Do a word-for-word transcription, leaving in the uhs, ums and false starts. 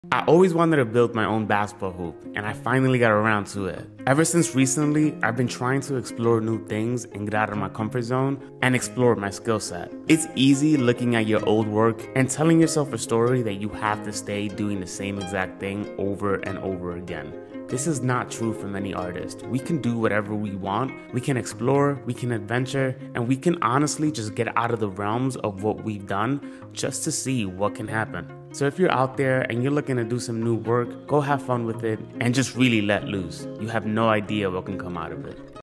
I always wanted to build my own basketball hoop, and I finally got around to it. Ever since recently, I've been trying to explore new things and get out of my comfort zone and explore my skill set. It's easy looking at your old work and telling yourself a story that you have to stay doing the same exact thing over and over again. This is not true for many artists. We can do whatever we want, we can explore, we can adventure, and we can honestly just get out of the realms of what we've done just to see what can happen. So if you're out there and you're looking to do some new work, go have fun with it and just really let loose. You have no idea what can come out of it.